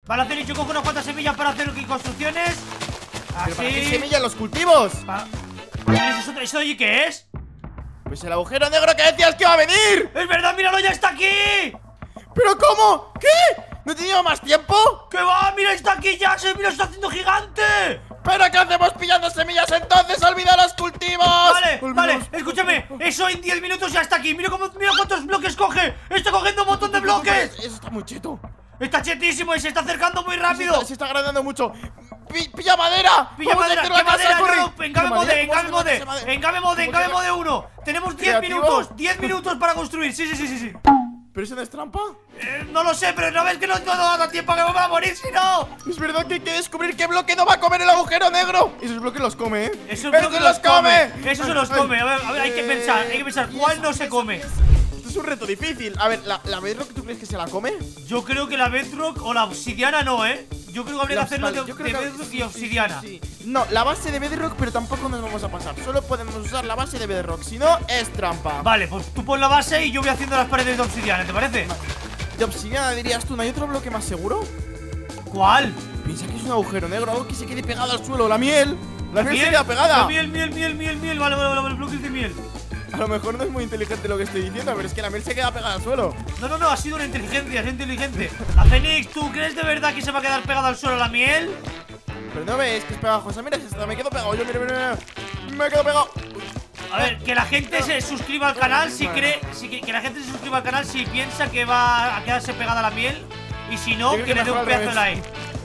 Vale, hacer, yo cojo unas cuantas semillas para hacer construcciones. ¿Pero para qué Así. semillas los cultivos? ¿Eso de qué es? Pues el agujero negro que decías que iba a venir. ¡Es verdad! ¡Míralo, ya está aquí! ¿Pero cómo? ¿Qué? ¿No he tenido más tiempo? ¡Que va! ¡Mira, está aquí ya! ¡Se lo está haciendo gigante! ¿Pero qué hacemos pillando semillas entonces? ¡Olvida los cultivos! Vale, Olvida vale, los- escúchame. Eso en 10 minutos ya está aquí. Mira cuántos bloques coge. Está cogiendo un montón de bloques. Eso está muy cheto. Está chetísimo y se está acercando muy rápido. Se está agrandando mucho. ¡Pilla madera! Pilla Vamos a madera, hacerlo ¿qué a casa, madera? corre. No, Engame mode, engame mode. Engame mode, engame mode 1. Tenemos 10 Creativo. minutos. 10 minutos para construir. Sí. ¿Pero eso no es trampa? No lo sé, pero no ves que no da tiempo, que me voy a morir si no. Es verdad que hay que descubrir qué bloque no va a comer el agujero negro. Esos bloques los come, ¿eh? Esos ¡Pero bloques que los come! Eso se los come. A ver, hay que pensar cuál no se come. Esto es un reto difícil. A ver, ¿la bedrock tú crees que se la come? Yo creo que la bedrock o la obsidiana no, yo creo que habría que hacerlo Vale, de yo creo que- bedrock y obsidiana. Sí. No, la base de bedrock, pero tampoco nos vamos a pasar. Solo podemos usar la base de bedrock, si no, es trampa. Vale, pues tú pon la base y yo voy haciendo las paredes de obsidiana, ¿te parece? De obsidiana dirías tú, ¿no hay otro bloque más seguro? ¿Cuál? Piensa que es un agujero negro, algo que se quede pegado al suelo. La miel. La miel se queda pegada. La miel. Vale, bloques de miel. A lo mejor no es muy inteligente lo que estoy diciendo, pero es que la miel se queda pegada al suelo. No, ha sido una inteligencia, es inteligente. La Fénix, ¿tú crees de verdad que se va a quedar pegada al suelo la miel? Pero no ves que es pegajosa. Mira, me quedo pegado. Yo, mira. Me quedo pegado. A ver, que la gente se suscriba al canal si cree. Que la gente se suscriba al canal si piensa que va a quedarse pegada la miel. Y si no, Yo creo que le dé mejor un al pedazo de like.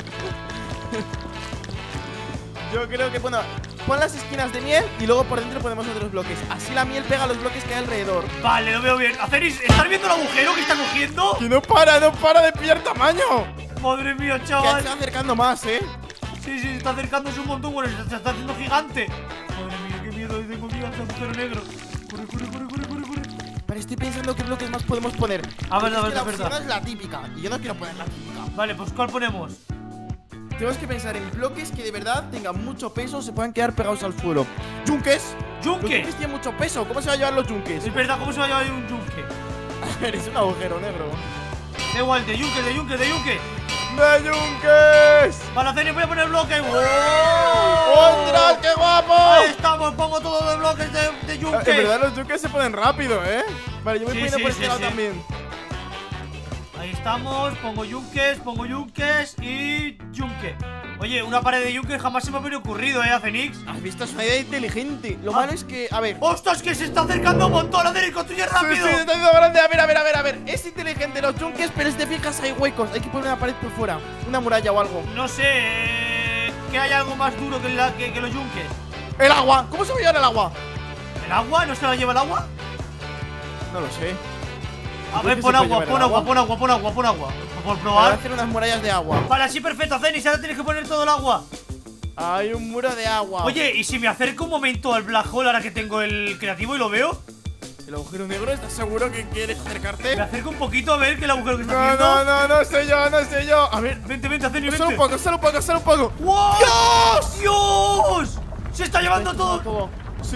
Yo creo que, bueno, pon las esquinas de miel y luego por dentro ponemos otros bloques. Así la miel pega a los bloques que hay alrededor. Vale, lo veo bien. Aceris, ¿estás viendo el agujero que está cogiendo? Que no para de pillar tamaño. Madre mía, Que chaval. se está acercando más, Sí, se está acercándose un montón. Bueno, se está haciendo gigante. Madre mía, qué miedo. Tengo miedo al agujero negro. Corre. Pero estoy pensando qué bloques más podemos poner. A ver, Porque es que la es verdad. obsidiana es la típica y yo no quiero poner la típica. Vale, pues ¿cuál ponemos? Tenemos que pensar en bloques que de verdad tengan mucho peso, se puedan quedar pegados al suelo. ¡Yunques! Los ¡Yunque! yunques tienen mucho peso. ¿Cómo se va a llevar los yunques? Es verdad, ¿cómo se va a llevar un yunque? A ver, es un agujero negro. Da igual, de yunque. ¡De yunques! Para hacer, voy a poner bloque. ¡Ostras, qué guapo! Ahí estamos, pongo todo de bloques de yunque. En verdad los yunques se ponen rápido, ¿eh? Vale, yo voy Sí, poniendo por este lado sí. también. Ahí estamos, pongo yunques y yunque. Oye, una pared de yunque jamás se me habría ocurrido, Fénix. ¿Has visto? Es una idea inteligente. Lo malo es que, a ver. ¡Ostras, que se está acercando un montón! ¡Hacer y construye rápido! Sí, se está haciendo grande. A ver. Es inteligente los yunques, pero si te fijas hay huecos. Hay que poner una pared por fuera. Una muralla o algo. No sé, que hay algo más duro que los yunques. ¡El agua! ¿Cómo se va a llevar el agua? ¿El agua? ¿No se la lleva el agua? No lo sé. A ¿Crees ver, que pon se puede agua, llevar pon el agua, pon agua, pon agua, pon agua. Por Para probar. hacer unas murallas de agua. Vale, así perfecto, Zenis, ahora tienes que poner todo el agua. Hay un muro de agua. Oye, ¿y si me acerco un momento al black hole ahora que tengo el creativo y lo veo? ¿El agujero negro? ¿Estás seguro que quieres acercarte? Me acerco un poquito a ver que el agujero que está haciendo. No sé yo. A ver, Vente, Zenis, vente. solo un poco. ¡Wow! ¡Dios! ¡Dios! ¡Se está llevando todo! Se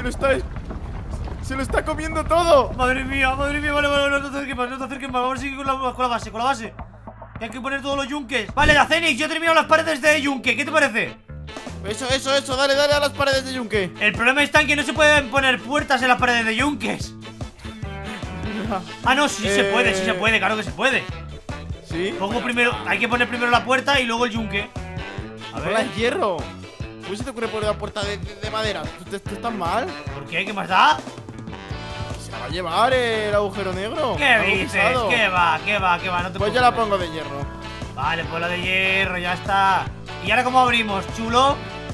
lo está comiendo todo. Madre mía, vale, no te acerques más, vamos a seguir con la base. Y hay que poner todos los yunques. Vale, la Zenix, yo he terminado las paredes de yunque, ¿qué te parece? Eso, dale a las paredes de yunque. El problema está en que no se pueden poner puertas en las paredes de yunques. Ah, no, sí se puede, claro que se puede. ¿Sí? Hay que poner primero la puerta y luego el yunque. A Ponla ver, en hierro. ¿Cómo se te ocurre poner la puerta de madera? ¿Tú estás mal? ¿por qué? ¿Qué más da? Se la va a llevar el agujero negro. ¿Qué Algo dices? pesado. ¿Qué va? No te Pues yo la pongo de hierro. Vale, pues la de hierro, ya está. ¿Y ahora cómo abrimos, chulo?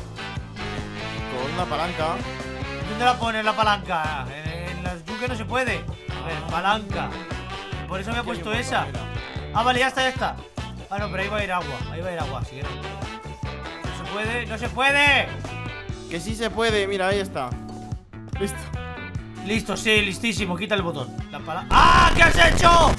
Con una palanca. ¿Dónde la pones la palanca? En las yunques no se puede. A ver, palanca. Por eso me he puesto esa. Ah, vale, ya está. Ah, no, pero ahí va a ir agua, si quieres. No se puede. Que sí se puede, mira, ahí está. Listo. Listo, sí, listísimo, quita el botón. ¡Ah! ¿Qué has hecho?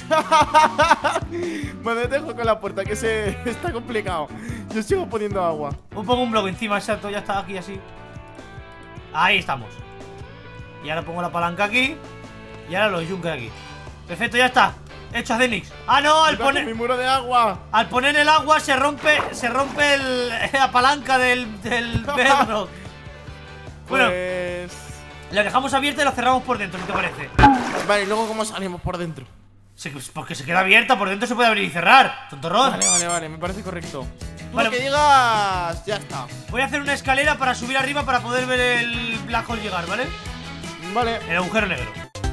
Bueno, te dejo con la puerta, que está complicado. Yo sigo poniendo agua. Pongo un bloque encima, exacto, ya está aquí así. Ahí estamos. Y ahora pongo la palanca aquí. Y ahora los yunques aquí. Perfecto, ya está. hecho a Zenix. Ah, no, al Cuidado con mi poner. muro de agua. Al poner el agua se rompe la palanca del bedrock. Bueno, Pues... la dejamos abierta y la cerramos por dentro, ¿qué te parece? Vale, ¿y luego cómo salimos por dentro? Porque se queda abierta, por dentro se puede abrir y cerrar, tontorrón. Vale, me parece correcto. Tú Vale. lo que digas, ya está. Voy a hacer una escalera para subir arriba para poder ver el Black Hole llegar, ¿vale? Vale. El agujero negro.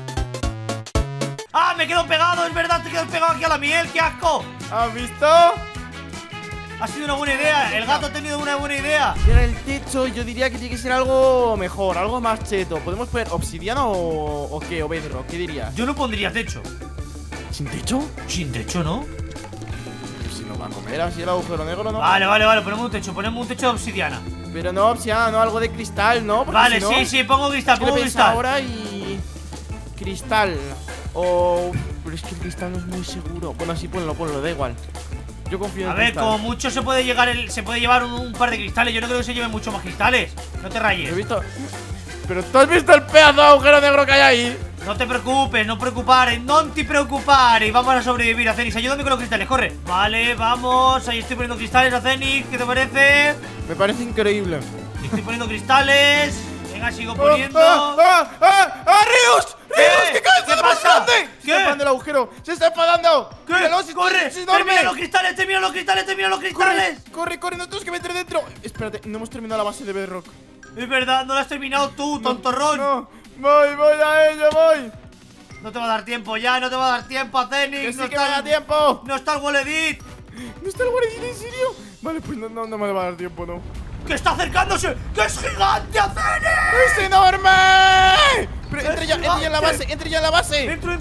¡Ah, me quedo pegado! Es verdad, te quedas pegado aquí a la miel, ¡qué asco! ¿Has visto? Ha sido una buena idea, el gato ha tenido una buena idea. Y en el techo yo diría que tiene que ser algo mejor, algo más cheto. ¿Podemos poner obsidiana o qué? ¿O bedrock? ¿Qué dirías? Yo no pondría techo. ¿Sin techo? Sin techo, ¿no? Pues si nos va a comer así el agujero negro, ¿no? Vale, ponemos un techo de obsidiana. Pero no obsidiana, no, algo de cristal, ¿no? Porque Vale, si no, sí, pongo cristal, es que lo pongo pienso cristal. ahora y... Cristal. O... Pero es que el cristal no es muy seguro. Bueno, sí, ponlo, da igual. Yo confío en A el ver, cristal. como mucho se puede llevar un par de cristales. Yo no creo que se lleven mucho más cristales. No te He rayes. visto... Pero tú has visto el pedazo de agujero negro que hay ahí. No te preocupes, no te preocupes. Vamos a sobrevivir, a Zenix. Ayúdame con los cristales, corre. Vale, vamos. Ahí estoy poniendo cristales a Zenix. ¿Qué te parece? Me parece increíble. Estoy poniendo cristales. Venga, sigo poniendo. ¡Rius! ¿Qué? ¡Que cae! ¿Qué pasa? ¡Se ¿Qué? está enfadando el agujero! ¡Se está enfadando! ¿Qué? ¡Míralo, si ¡Corre! si ¡Termina duerme! los cristales! ¡Termina los cristales! ¡Corre! ¡No tenemos que meter dentro! Espérate, no hemos terminado la base de Bedrock. Es verdad, no lo has terminado tú, tontorrón. No, voy a ello, voy. No te va a dar tiempo ya, no te va a dar tiempo a Que Zenix. sí que me da tiempo. No está el Wall Edit. ¿No está el guardián en serio? Vale, pues no me va a dar tiempo, no. ¡Que está acercándose! ¡Que es gigante a Zenix! ¡Es enorme! Pero entre ya en la gigante. base, entre ya en la base. Entro.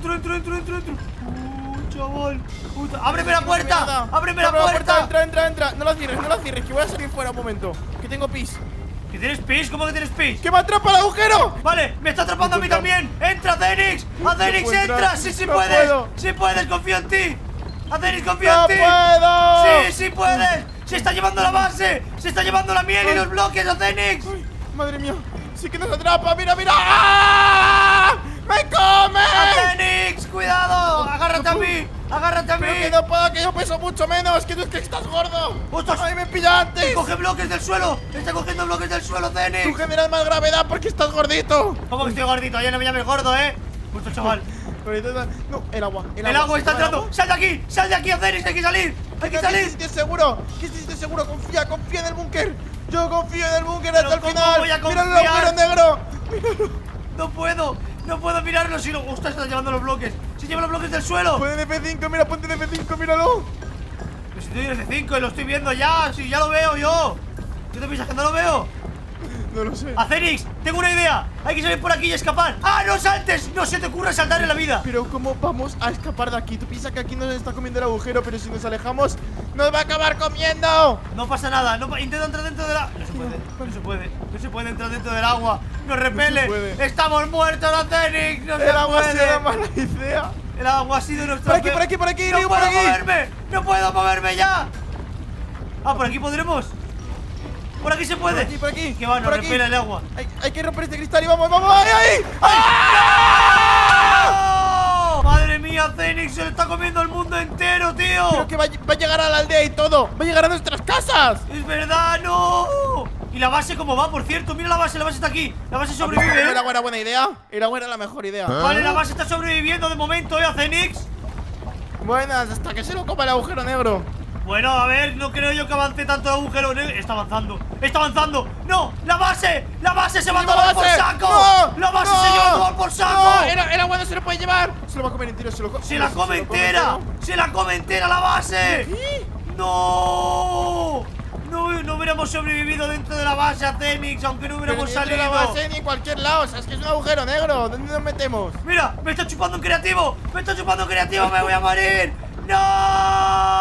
Chaval. Puta. ¡Ábreme la puerta! Nada. ¡Ábreme la Abre puerta! Entra. No la cierres, que voy a salir fuera un momento. Que tengo pis. ¿Que tienes pis? ¿Cómo que tienes pis? ¡Que me atrapa el agujero! Vale, me está atrapando a mí también. ¡Entra, Zenix! ¡A Zenix, puedo entra! entrar. ¡Sí, No puedes! puedo. ¡Sí puedes! ¡Confío en ti! ¡A Zenix, confío ¡No en ti! puedo! ¡Sí puedes! ¡Se está llevando la base! ¡Se está llevando la miel y los bloques a Zenix! Ay, madre mía, sí que nos atrapa, mira. ¡Ah! ¡Me come! ¡A Zenix! ¡Cuidado! ¡Agárrate a mí! ¡Agárrate a mí! Pero que no puedo, que yo peso mucho menos, que tú es que estás gordo. ¡Ostras! ¡Ay, me pilla antes! ¡Coge bloques del suelo! ¡Está cogiendo bloques del suelo, Tú Zenix! generas más gravedad porque estás gordito. ¿Cómo que estoy gordito? Ya no me llames gordo, Justo, chaval. No, el agua. El agua está entrando. ¡Sal de aquí! ¡Sal de aquí, Zenix! ¡Hay que salir! ¡Hay que ¿Qué salir! sitio seguro? ¿Qué sitio seguro? Confía en el búnker. Yo confío en el búnker Pero hasta el ¿cómo final. voy a Mira el confiar? agujero negro. No puedo mirarlo si no. ¡Ostras! Está llevando los bloques. ¡Se lleva los bloques del suelo! Ponte de F5, mira, ponte de F5, míralo. Pero si estoy en F5 y lo estoy viendo ya. Si ya lo veo yo. ¿Qué te piensas que no lo veo? No lo sé. ¡A Zenix! ¡Tengo una idea! Hay que salir por aquí y escapar. ¡Ah, no saltes! ¡No se te ocurra saltar en la vida! Pero ¿cómo vamos a escapar de aquí? Tú piensas que aquí nos está comiendo el agujero, pero si nos alejamos, nos va a acabar comiendo. No pasa nada, intenta entrar dentro del agua. No se puede entrar dentro del agua. Nos repele. puede. Estamos muertos, la Zenix. No se El agua puede. será mala idea. El agua ha sido nuestro. Por aquí, No Ryu, puedo por aquí. moverme. No puedo moverme ya. Ah, por aquí podremos. Por aquí se puede. Por aquí. Que va, nos por aquí. repele el agua. Hay que romper este cristal y vamos, ahí. ¡Ah! ¡No! Madre mía, Zenix se le está comiendo el mundo entero, tío. Creo que va a llegar a la aldea y todo. Va a llegar a nuestras casas. Es verdad, no. ¿Y la base cómo va, por cierto? Mira la base está aquí. La base sobrevive, Era buena idea. Era buena la mejor idea. Vale, la base está sobreviviendo de momento, a Zenix. Buenas, hasta que se lo coma el agujero negro. Bueno, a ver, no creo yo que avance tanto el agujero negro. Está avanzando. ¡No! ¡La base se va a tomar por saco! ¡No! ¡La base ¡No! se lleva a tomar por saco! No, el agua no se lo puede llevar. Se lo va a comer entero, ¡Se la come entera! ¡Se la come entera la base! ¿Qué? ¡No! No hubiéramos sobrevivido dentro de la base a Zenix, aunque no hubiéramos Pero ni salido. dentro de la base ni en cualquier lado, o sea, es que es un agujero negro. ¿Dónde nos metemos? ¡Mira! ¡Me está chupando un creativo! ¡Me voy a morir! ¡No!